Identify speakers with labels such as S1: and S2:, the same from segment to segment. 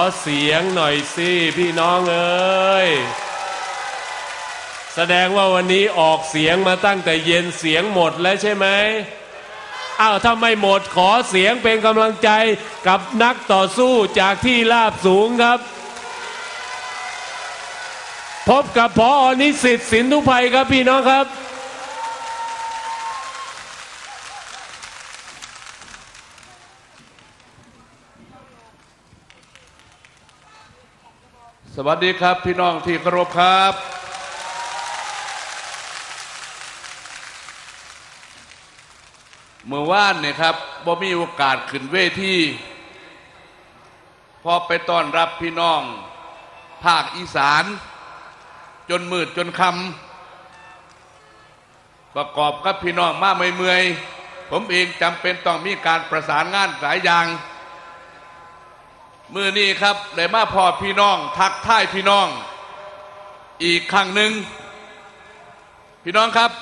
S1: เสียงหน่อยสิพี่น้องเอ้ยแสดงว่าวันนี้ออกเสียงมาตั้งแต่เย็นเสียงหมดแล้วใช่ไหมอ้าวถ้าไม่หมดขอเสียงเป็นกำลังใจกับนักต่อสู้จากที่ราบสูงครับพบกับผอ.นิสิตสินธุไพครับพี่น้องครับ
S2: สวัสดีครับพี่น้องที่เคารพครับเมื่อวานเนี่ยครับบ่มีโอกาสขึ้นเวทีพอไปต้อนรับพี่น้องภาคอีสานจนมืดจนค่ำประกอบกับพี่น้องมาเมื่อยๆผมเองจำเป็นต้องมีการประสานงานหลายอย่างมื้อนี้ครับได้มาพอพี่น้องทักทายพี่น้องอีกครั้งหนึ่งพี่น้องครับ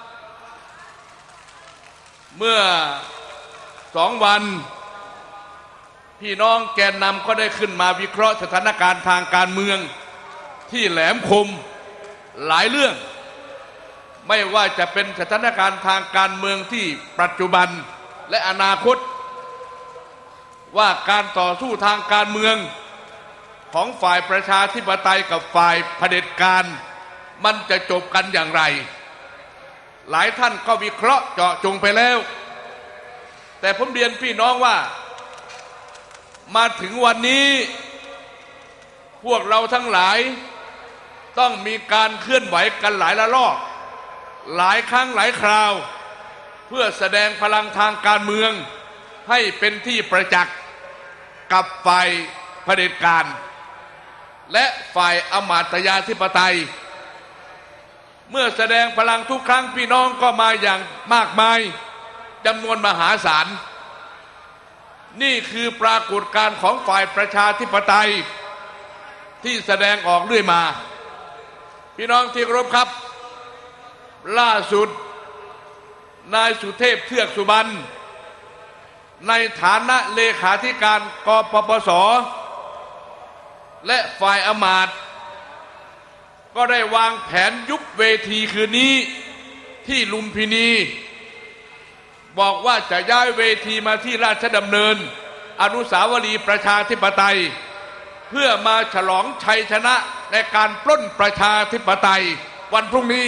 S2: เมื่อ2 วันพี่น้องแกนนำก็ได้ขึ้นมาวิเคราะห์สถานการณ์ทางการเมืองที่แหลมคมหลายเรื่องไม่ว่าจะเป็นสถานการณ์ทางการเมืองที่ปัจจุบันและอนาคตว่าการต่อสู้ทางการเมืองของฝ่ายประชาธิปไตยกับฝ่ายเผด็จการมันจะจบกันอย่างไรหลายท่านก็วิเคราะห์เจาะจงไปแล้วแต่ผมเรียนพี่น้องว่ามาถึงวันนี้พวกเราทั้งหลายต้องมีการเคลื่อนไหวกันหลายระลอกหลายครั้งหลายคราวเพื่อแสดงพลังทางการเมืองให้เป็นที่ประจักษ์กับฝ่ายเผด็จการและฝ่ายอมาตยาธิปไตยเมื่อแสดงพลังทุกครั้งพี่น้องก็มาอย่างมากมายจำนวนมหาศาลนี่คือปรากฏการณ์ของฝ่ายประชาธิปไตยที่แสดงออกเรื่อยมาพี่น้องที่เคารพครับล่าสุดนายสุเทพเทือกสุบรรณในฐานะเลขาธิการกปปส.และฝ่ายอมาตย์ก็ได้วางแผนยุบเวทีคืนนี้ที่ลุมพินีบอกว่าจะย้ายเวทีมาที่ราชดำเนินอนุสาวรีย์ประชาธิปไตยเพื่อมาฉลองชัยชนะในการปล้นประชาธิปไตยวันพรุ่งนี้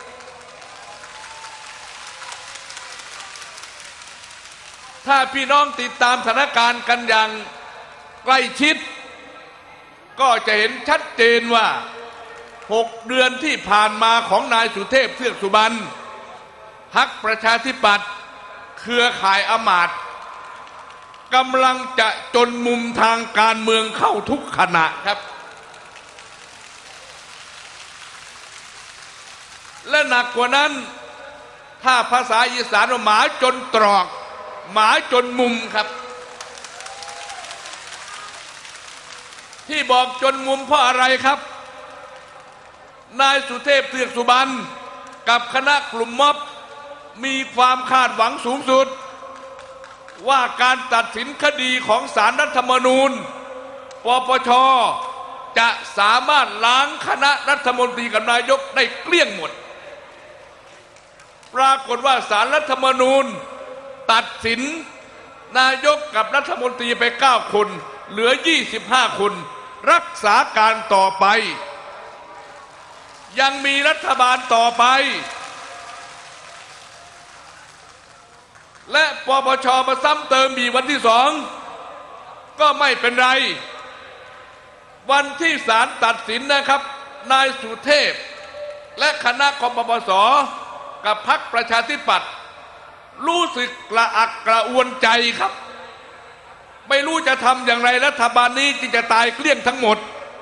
S2: ถ้าพี่น้องติดตามสถานการณ์กันอย่างใกล้ชิดก็จะเห็นชัดเจนว่า6 เดือนที่ผ่านมาของนายสุเทพเทือกสุบรรณพรรคประชาธิปัตย์เครือข่ายอมาตย์กำลังจะจนมุมทางการเมืองเข้าทุกขณะครับและหนักกว่านั้นถ้าภาษาอีสานว่าหมาจนตรอกหมาจนมุมครับที่บอกจนมุมเพราะอะไรครับนายสุเทพเทือกสุบรรณกับคณะกลุ่มม็อบมีความคาดหวังสูงสุดว่าการตัดสินคดีของศาลรัฐธรรมนูญปปช.จะสามารถล้างคณะรัฐมนตรีกับนายกได้เกลี้ยงหมดปรากฏว่าศาลรัฐธรรมนูญตัดสินนายกกับรัฐมนตรีไป9 คนเหลือ25 คนรักษาการต่อไปยังมีรัฐบาลต่อไปและปปช.มาซ้ำเติมอีกวันที่2ก็ไม่เป็นไรวันที่ศาลตัดสินนะครับนายสุเทพและคณะกปปส.กับพรรคประชาธิปัตย์รู้สึกกระอักกระอ่วนใจครับไม่รู้จะทำอย่างไรรัฐบาลนี้จึงจะตายเกลี้ยงทั้งหมด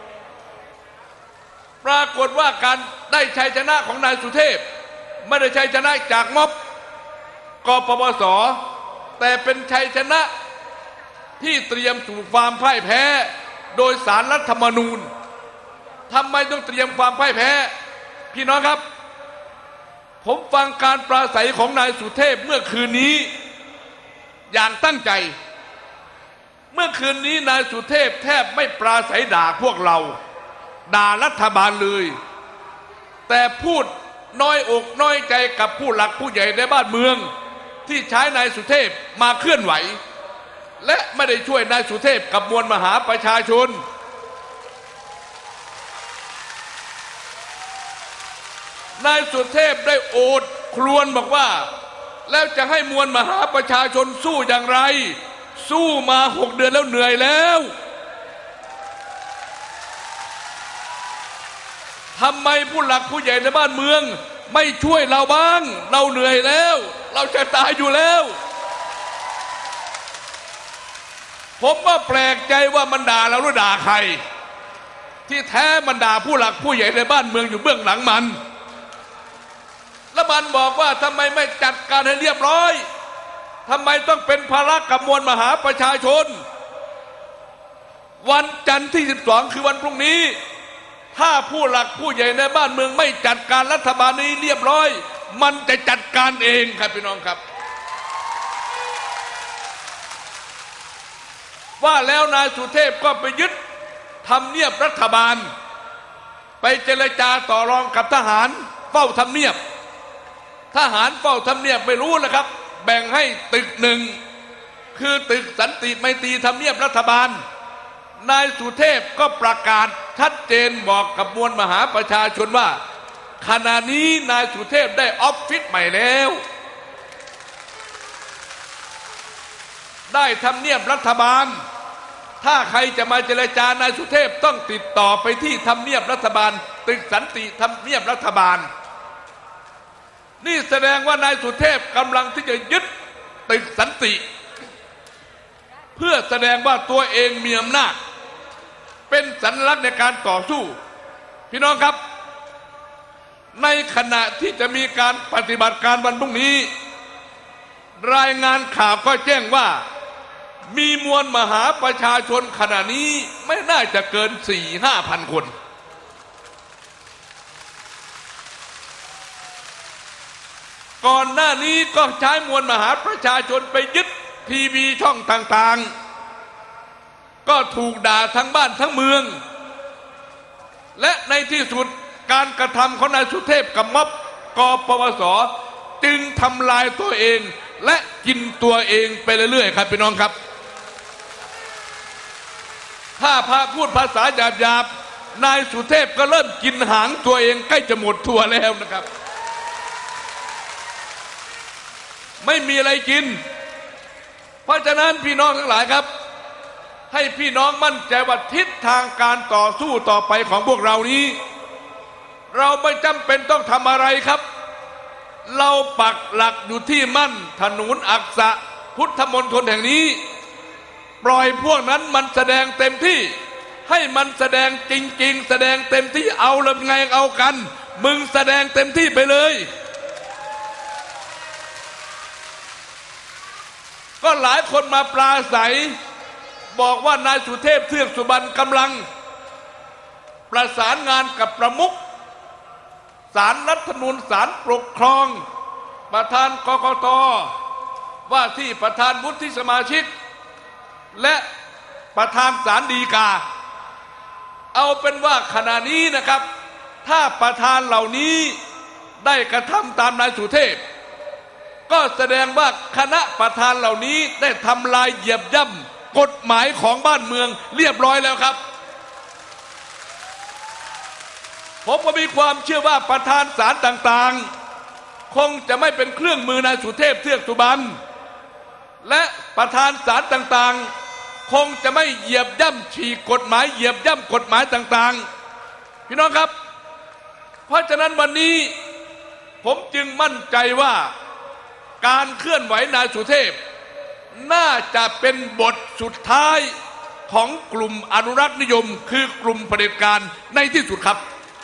S2: ปรากฏว่าการได้ชัยชนะของนายสุเทพไม่ได้ชัยชนะจากม็อบกปปส.แต่เป็นชัยชนะที่เตรียมสู่ความพ่ายแพ้โดยศาลรัฐธรรมนูญทำไมต้องเตรียมความพ่ายแพ้พี่น้องครับผมฟังการปราศัยของนายสุเทพเมื่อคืนนี้อย่างตั้งใจเมื่อคืนนี้นายสุเทพแทบไม่ปราศัยด่าพวกเราด่ารัฐบาลเลยแต่พูดน้อยอกน้อยใจกับผู้หลักผู้ใหญ่ในบ้านเมืองที่ใช้นายสุเทพมาเคลื่อนไหวและไม่ได้ช่วยนายสุเทพกับมวลมหาประชาชนนายสุเทพได้โอดครวญบอกว่าแล้วจะให้มวลมหาประชาชนสู้อย่างไรสู้มา6 เดือนแล้วเหนื่อยแล้วทำไมผู้หลักผู้ใหญ่ในบ้านเมืองไม่ช่วยเราบ้างเราเหนื่อยแล้วเราจะตายอยู่แล้วผมก็แปลกใจว่ามันด่าเราหรือด่าใครที่แท้มันด่าผู้หลักผู้ใหญ่ในบ้านเมืองอยู่เบื้องหลังมันแล้วมันบอกว่าทำไมไม่จัดการให้เรียบร้อยทำไมต้องเป็นภาระกับมวลมหาประชาชนวันจันทร์ที่12คือวันพรุ่งนี้ถ้าผู้หลักผู้ใหญ่ในบ้านเมืองไม่จัดการรัฐบาลนี้เรียบร้อยมันจะจัดการเองครับพี่น้องครับว่าแล้วนายสุเทพก็ไปยึดทำเนียบรัฐบาลไปเจรจาต่อรองกับทหารเฝ้าทำเนียบทหารเฝ้าทำเนียบไม่รู้นะครับแบ่งให้ตึกหนึ่งคือตึกสันติไมตรีทำเนียบรัฐบาลนายสุเทพก็ประกาศชัดเจนบอกกับมวลมหาประชาชนว่าขณะนี้นายสุเทพได้ออฟฟิศใหม่แล้วได้ทำเนียบรัฐบาลถ้าใครจะมาเจรจานายสุเทพต้องติดต่อไปที่ทำเนียบรัฐบาลตึกสันติทำเนียบรัฐบาลนี่แสดงว่านายสุเทพกำลังที่จะยึดตึกสันติเพื่อแสดงว่าตัวเองมีอำนาจเป็นสัญลักษณ์ในการต่อสู้พี่น้องครับในขณะที่จะมีการปฏิบัติการวันพรุ่งนี้รายงานข่าวก็แจ้งว่ามีมวลมหาประชาชนขณะนี้ไม่น่าจะเกิน 4-5 พันคนก่อนหน้านี้ก็ใช้มวลมหาประชาชนไปยึดทีวีช่องต่างๆก็ถูกด่าทั้งบ้านทั้งเมืองและในที่สุดการกระทำของนายสุเทพกับม็อบกปปส.จึงทำลายตัวเองและกินตัวเองไปเรื่อยๆครับพี่น้องครับถ้าพระพูดภาษาหยาบๆนายสุเทพก็เริ่มกินหางตัวเองใกล้จะหมดทั่วแล้วนะครับไม่มีอะไรกินเพราะฉะนั้นพี่น้องทั้งหลายครับให้พี่น้องมั่นใจว่าทิศทางการต่อสู้ต่อไปของพวกเรานี้เราไม่จำเป็นต้องทำอะไรครับเราปักหลักอยู่ที่มั่นถนนอักษะพุทธมณฑลแห่งนี้ปล่อยพวกนั้นมันแสดงเต็มที่ให้มันแสดงจริงๆแสดงเต็มที่เอาแล้วไงเอากันมึงแสดงเต็มที่ไปเลยก็หลายคนมาปราศัยบอกว่านายสุเทพเทือกสุบรรณกำลังประสานงานกับประมุขศาลรัฐธรรมนูญศาลปกครองประธานกกต.ว่าที่ประธานวุฒิสมาชิกและประธานศาลฎีกาเอาเป็นว่าขณะนี้นะครับถ้าประธานเหล่านี้ได้กระทำตามนายสุเทพก็แสดงว่าคณะประธานเหล่านี้ได้ทำลายเหยียบย่ำกฎหมายของบ้านเมืองเรียบร้อยแล้วครับผมก็มีความเชื่อว่าประธานศาลต่างๆคงจะไม่เป็นเครื่องมือนายสุเทพเทือกสุบรรณและประธานศาลต่างๆคงจะไม่เหยียบย่ำฉีกกฎหมายเหยียบย่ำกฎหมายต่างๆพี่น้องครับเพราะฉะนั้นวันนี้ผมจึงมั่นใจว่าการเคลื่อนไหวนายสุเทพน่าจะเป็นบทสุดท้ายของกลุ่มอนุรักษ์นิยมคือกลุ่มเผด็จการในที่สุดครับ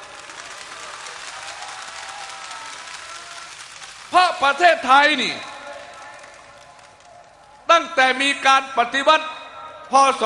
S2: เพราะประเทศไทยนี่ตั้งแต่มีการปฏิวัติพ.ศ.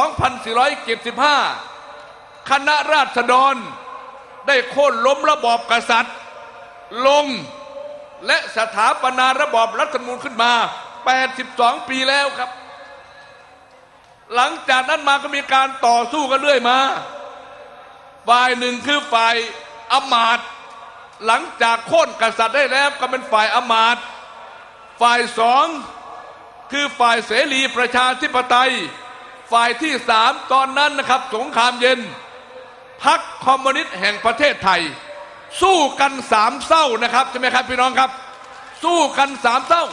S2: 2475คณะราษฎรได้โค่นล้มระบอบกษัตริย์ลงและสถาปนาระบอบรัฐธรรมนูญขึ้นมา82 ปีแล้วครับหลังจากนั้นมาก็มีการต่อสู้กันเรื่อยมาฝ่ายหนึ่งคือฝ่ายอำมาตย์หลังจากโค่นกษัตริย์ได้แล้วก็เป็นฝ่ายอำมาตย์ฝ่ายสองคือฝ่ายเสรีประชาธิปไตยฝ่ายที่สามตอนนั้นนะครับสงครามเย็นพรรคคอมมิวนิสต์แห่งประเทศไทยสู้กันสามเศร้านะครับใช่ไหมครับพี่น้องครับสู้กันสามเศร้า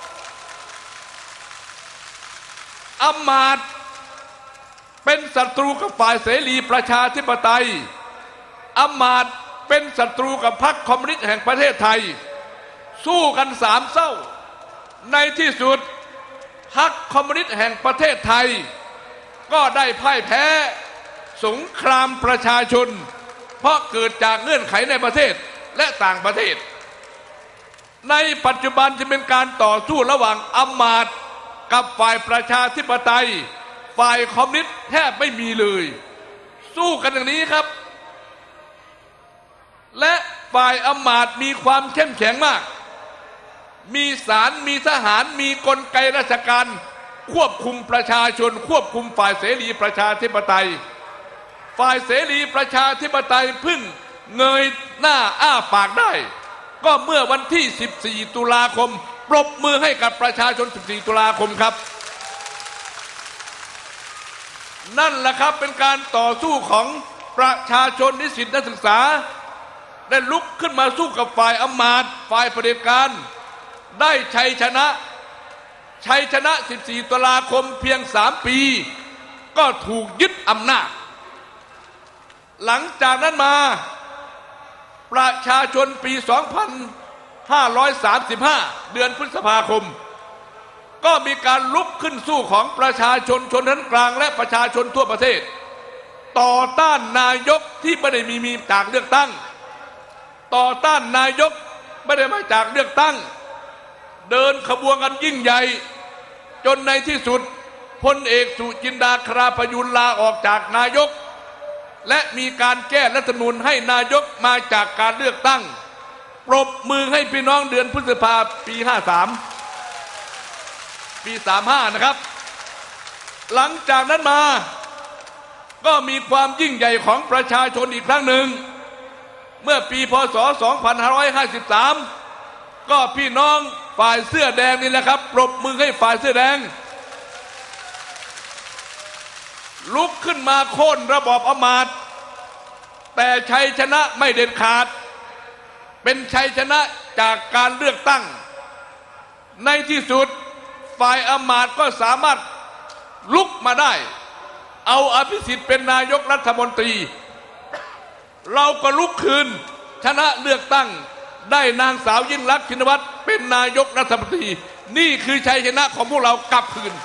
S2: อำมาตย์เป็นศัตรูกับฝ่ายเสรีประชาธิปไตยอำมาตย์เป็นศัตรูกับพรรคคอมมิวนิสต์แห่งประเทศไทยสู้กันสามเศร้าในที่สุดพรรคคอมมิวนิสต์แห่งประเทศไทยก็ได้พ่ายแพ้สงครามประชาชนเพราะเกิดจากเงื่อนไขในประเทศและต่างประเทศในปัจจุบันจะเป็นการต่อสู้ระหว่างอำมาตย์กับฝ่ายประชาธิปไตยฝ่ายคอมมิวนิสต์แทบไม่มีเลยสู้กันอย่างนี้ครับและฝ่ายอำมาตย์มีความเข้มแข็งมากมีศาลมีทหารมีกลไกราชการควบคุมประชาชนควบคุมฝ่ายเสรีประชาธิปไตยฝ่ายเสรีประชาธิปไตยพึ่งเงยหน้าอ้าปากได้ก็เมื่อวันที่14ตุลาคมปรบมือให้กับประชาชน14ตุลาคมครับนั่นแหละครับเป็นการต่อสู้ของประชาชนนิสิตนักศึกษาได้ลุกขึ้นมาสู้กับฝ่ายอำมาตย์ฝ่ายเผด็จการได้ชัยชนะ14ตุลาคมเพียง3 ปีก็ถูกยึดอำนาจหลังจากนั้นมาประชาชนปี2535เดือนพฤษภาคมก็มีการลุกขึ้นสู้ของประชาชนชนชั้นกลางและประชาชนทั่วประเทศต่อต้านนายกที่ไม่ได้มีจากเลือกตั้งต่อต้านนายกไม่ได้มาจากเลือกตั้งเดินขบวนกันยิ่งใหญ่จนในที่สุดพลเอกสุจินดาคราพยุนลาออกจากนายกและมีการแก้รัฐธรรมนูญให้นายกมาจากการเลือกตั้งปรบมือให้พี่น้องเดือนพฤษภาปี53ปี35นะครับหลังจากนั้นมาก็มีความยิ่งใหญ่ของประชาชนอีกครั้งหนึ่งเมื่อปีพ.ศ. 2553ก็พี่น้องฝ่ายเสื้อแดงนี่แหละครับปรบมือให้ฝ่ายเสื้อแดงลุกขึ้นมาโค่นระบอบอำมาตย์แต่ชัยชนะไม่เด็ดขาดเป็นชัยชนะจากการเลือกตั้งในที่สุดฝ่ายอำมาตย์ก็สามารถลุกมาได้เอาอภิสิทธิ์เป็นนายกรัฐมนตรีเราก็ลุกคืนชนะเลือกตั้งได้นางสาวยิ่งลักษณ์ชินวัตรเป็นนายกรัฐมนตรีนี่คือชัยชนะของพวกเรากลับคืน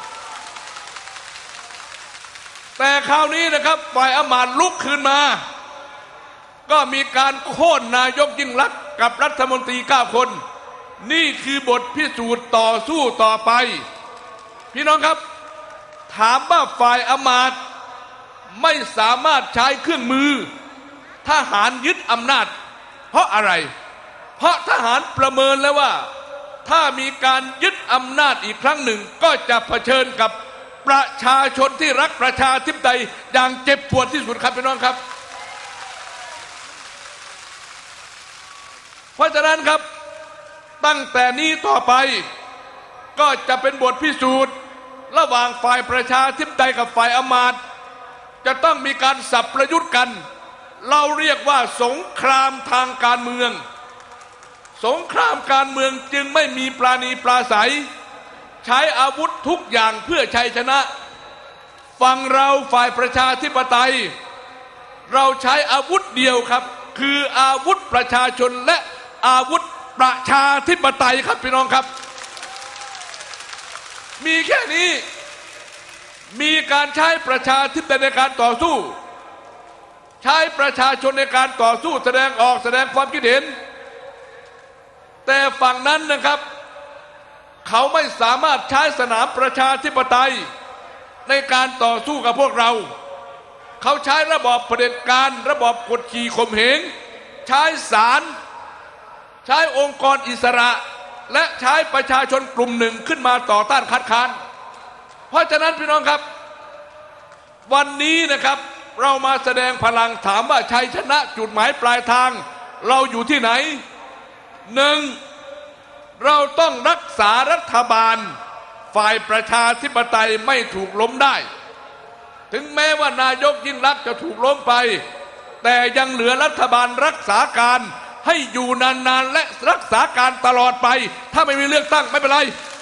S2: แต่คราวนี้นะครับฝ่ายอำมาตย์ลุกคืนมาก็มีการโค่นนายกยิ่งลักษณ์กับรัฐมนตรี9 คนนี่คือบทพิสูจน์ต่อสู้ต่อไปพี่น้องครับถามว่าฝ่ายอำมาตย์ไม่สามารถใช้เครื่องมือทหารยึดอำนาจเพราะอะไรเพราะทหารประเมินแล้วว่าถ้ามีการยึดอำนาจอีกครั้งหนึ่งก็จะเผชิญกับประชาชนที่รักประชาธิปไตยอย่างเจ็บปวดที่สุดครับพี่น้องครับเพราะฉะนั้นครับตั้งแต่นี้ต่อไปก็จะเป็นบทพิสูจน์ระหว่างฝ่ายประชาธิปไตยกับฝ่ายอำมาตย์จะต้องมีการสับประยุทธ์กันเราเรียกว่าสงครามทางการเมืองสงครามการเมืองจึงไม่มีปราณีปราศัยใช้อาวุธทุกอย่างเพื่อชัยชนะฝั่งเราฝ่ายประชาธิปไตยเราใช้อาวุธเดียวครับคืออาวุธประชาชนและอาวุธประชาธิปไตยครับพี่น้องครับมีแค่นี้มีการใช้ประชาธิปไตยในการต่อสู้ใช้ประชาชนในการต่อสู้แสดงออกแสดงความคิดเห็นแต่ฝั่งนั้นนะครับเขาไม่สามารถใช้สนามประชาธิปไตยในการต่อสู้กับพวกเราเขาใช้ระบอบเผด็จการระบอบกดขี่ข่มเหงใช้ศาลใช้องค์กรอิสระและใช้ประชาชนกลุ่มหนึ่งขึ้นมาต่อต้านคัดค้านเพราะฉะนั้นพี่น้องครับวันนี้นะครับเรามาแสดงพลังถามว่าชัยชนะจุดหมายปลายทางเราอยู่ที่ไหนหนึ่งเราต้องรักษารัฐบาลฝ่ายประชาธิปไตยไม่ถูกล้มได้ถึงแม้ว่านายกยิ่งลักษณ์จะถูกล้มไปแต่ยังเหลือรัฐบาลรักษาการให้อยู่นานๆและรักษาการตลอดไปถ้าไม่มีเลือกตั้งไม่เป็นไร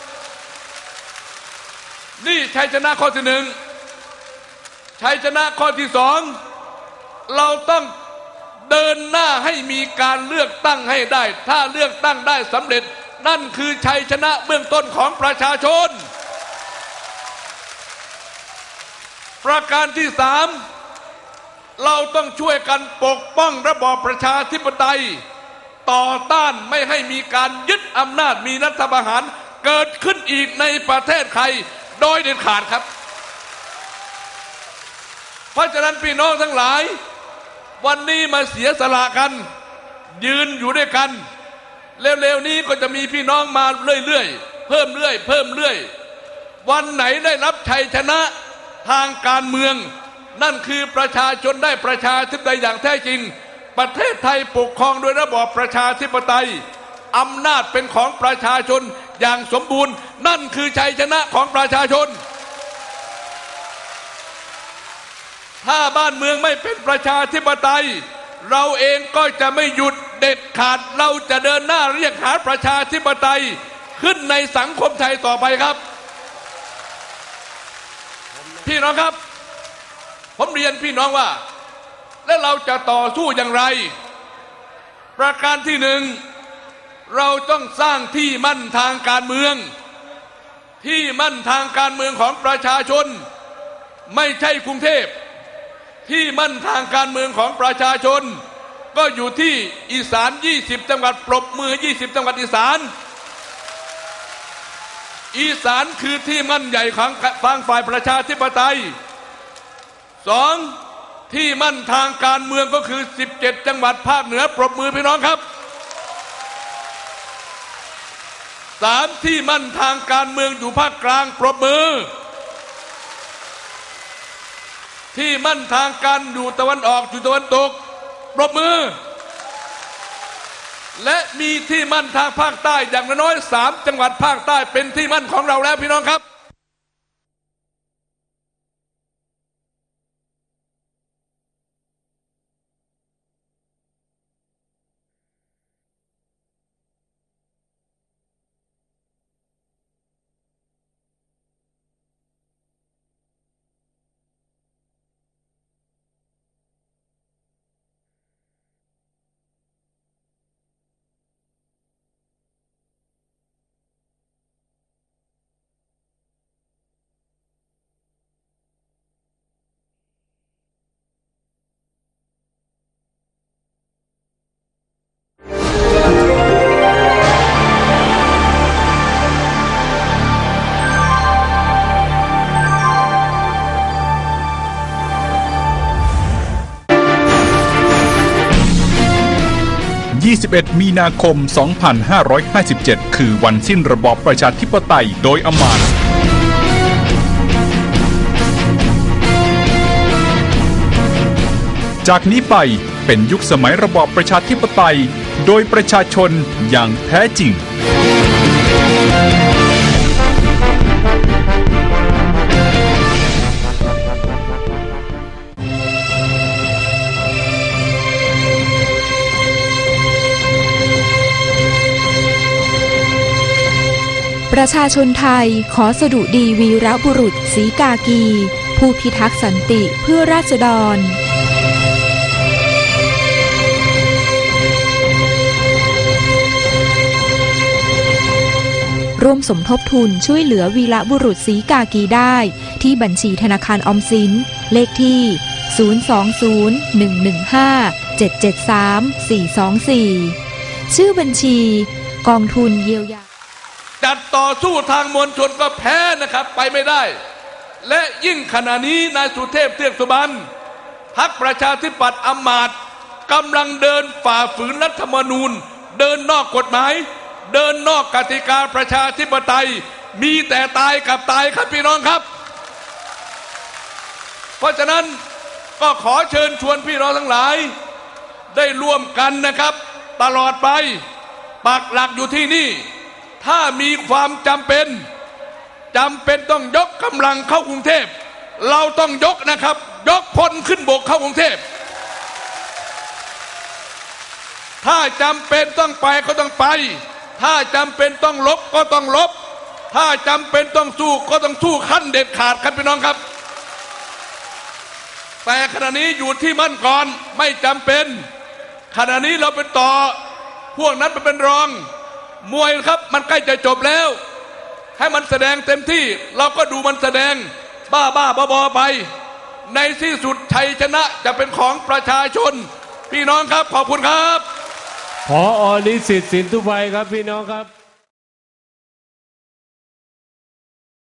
S2: นี่ชัยชนะข้อที่หนึ่งชัยชนะข้อที่สองเราต้องเดินหน้าให้มีการเลือกตั้งให้ได้ถ้าเลือกตั้งได้สำเร็จนั่นคือชัยชนะเบื้องต้นของประชาชนประการที่สามเราต้องช่วยกันปกป้องระบอบประชาธิปไตยต่อต้านไม่ให้มีการยึดอำนาจมีรัฐประหารเกิดขึ้นอีกในประเทศไทยโดยเด็ดขาดครับเพราะฉะนั้นพี่น้องทั้งหลายวันนี้มาเสียสละกันยืนอยู่ด้วยกันเร็วๆนี้ก็จะมีพี่น้องมาเรื่อยๆเพิ่มเรื่อยวันไหนได้รับชัยชนะทางการเมืองนั่นคือประชาชนได้ประชาธิปไตยอย่างแท้จริงประเทศไทยปกครองโดยระบอบประชาธิปไตยอำนาจเป็นของประชาชนอย่างสมบูรณ์นั่นคือชัยชนะของประชาชนถ้าบ้านเมืองไม่เป็นประชาธิปไตยเราเองก็จะไม่หยุดเด็ดขาดเราจะเดินหน้าเรียกหาประชาธิปไตยขึ้นในสังคมไทยต่อไปครับพี่น้องครับผมเรียนพี่น้องว่าและเราจะต่อสู้อย่างไรประการที่หนึ่งเราต้องสร้างที่มั่นทางการเมืองที่มั่นทางการเมืองของประชาชนไม่ใช่กรุงเทพที่มั่นทางการเมืองของประชาชนก็อยู่ที่อีสาน20จังหวัดปรบมือ20จังหวัดอีสานอีสานคือที่มั่นใหญ่ของฝ่ายประชาธิปไตยสองที่มั่นทางการเมืองก็คือ17จังหวัดภาคเหนือปรบมือพี่น้องครับสามที่มั่นทางการเมืองอยู่ภาคกลางปรบมือที่มั่นทางการอยู่ตะวันออกอยู่ตะวันตกปรบมือและมีที่มั่นทางภาคใต้อย่างน้อย3จังหวัดภาคใต้เป็นที่มั่นของเราแล้วพี่น้องครับ
S3: 21 มีนาคม 2557 คือวันสิ้นระบอบประชาธิปไตยโดยอำมาตย์จากนี้ไปเป็นยุคสมัยระบอบประชาธิปไตยโดยประชาชนอย่างแท้จริง
S4: ประชาชนไทยขอสดุดีวีรบุรุษศรีกากีผู้พิทักษ์สันติเพื่อราษฎรร่วมสมทบทุนช่วยเหลือวีรบุรุษศรีกากีได้ที่บัญชีธนาคารออมสินเลขที่020-115-773-424ชื่อบัญชีกองทุนเยียวยา
S2: จัดต่อสู้ทางมวลชนก็แพ้นะครับไปไม่ได้และยิ่งขณะนี้นายสุเทพเทือกสุบรรณพรรคประชาธิปัตย์อำมาตย์กำลังเดินฝ่าฝืนรัฐธรรมนูญเดินนอกกฎหมายเดินนอกกติกาประชาธิปไตยมีแต่ตายกับตายครับพี่น้องครับเพราะฉะนั้นก็ขอเชิญชวนพี่น้องทั้งหลายได้ร่วมกันนะครับตลอดไปปักหลักอยู่ที่นี่ถ้ามีความจำเป็นต้องยกกำลังเข้ากรุงเทพเราต้องยกนะครับยกพลขึ้นบกเข้ากรุงเทพถ้าจำเป็นต้องไปก็ต้องไปถ้าจำเป็นต้องลบก็ต้องลบถ้าจำเป็นต้องสู้ก็ต้องสู้ขั้นเด็ดขาดครับพี่น้องครับแต่ขณะนี้อยู่ที่มั่นก่อนไม่จำเป็นขณะนี้เราเป็นต่อพวกนั้นเป็นรองมวยครับมันใกล้จะจบแล้วให้มันแสดงเต็มที่เราก็ดูมันแสดงบ้าบอไปในที่สุดชัยชนะจะเป็นของประชาชนพี่น้องครับขอบคุณครับ
S1: ผอ.นิสิตสินธุไพครับพี่น้องครับ